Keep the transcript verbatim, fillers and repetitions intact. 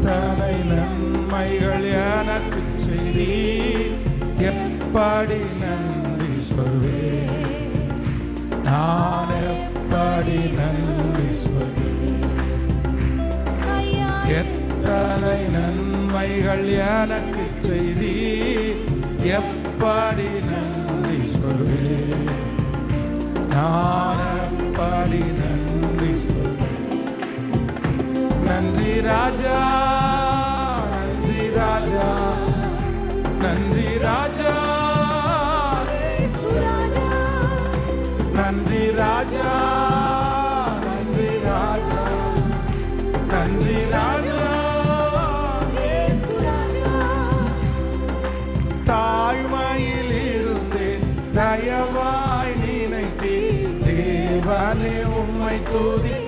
எத்தனை நன்மைகள் எனக்கு செய்தீர், எப்படி நன்றி சொல்வேன், நான் எப்படி நன்றி சொல்வேன். எத்தனை நன்மைகள் எனக்கு செய்தீர், எப்படி நன்றி சொல்வேன், நான் எப்படி நன்றி சொல்வேன். நன்றி ராஜா, நன்றி ராஜா, நன்றி ராஜா, நன்றி ராஜா, நன்றி ராஜா, நன்றி ராஜா. தாழ்மையில் இருந்தேன், தயவாய் நினைத்தேன், தேவனே உம்மை துதி